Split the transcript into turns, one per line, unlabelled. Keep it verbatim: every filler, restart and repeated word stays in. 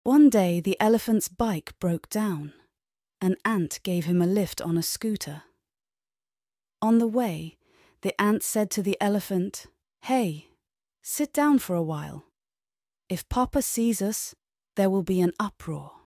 One day the elephant's bike broke down. An ant gave him a lift on a scooter. On the way, the ant said to the elephant, "Hey, sit down for a while. If Papa sees us, there will be an uproar."